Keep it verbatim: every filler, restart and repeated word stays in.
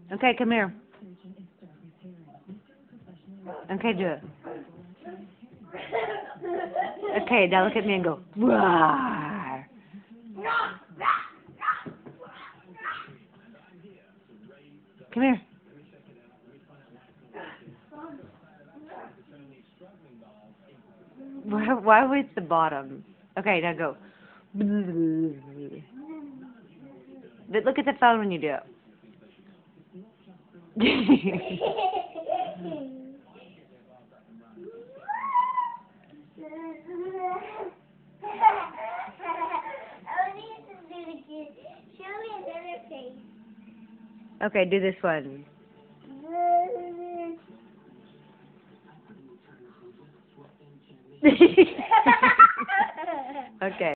Okay, come here. Okay, do it. Okay, now look at me and go, Rawr. Come here. Why, why was the bottom? Okay, now go. But look at the phone when you do it. Okay, do this one. Okay.